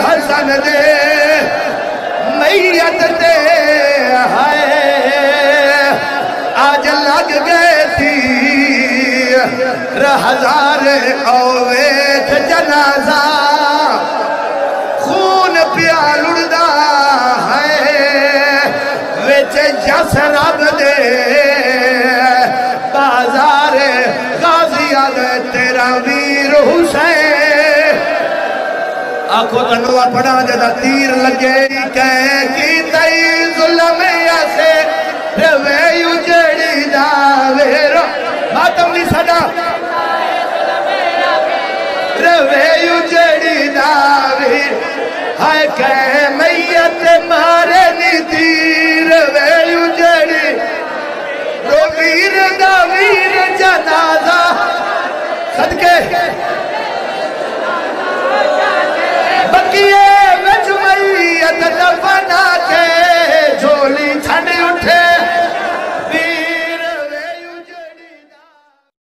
حسن دے میت تے آج لگ گئے تھی ہزار اویت جنازہ خون پیا لڑدا ہے وچ جس رب دے بازار غازیان تیرا ویر حسین آنکھو تنوہ پڑھا جدا تیر لگے کہیں کی تئی ظلم ایسے روے اجڑی داویر ماتم نہیں سڑا روے اجڑی داویر ہائے کہیں میت مارے نی تیر روے اجڑی رو ویر دا ویر جنازہ صدقے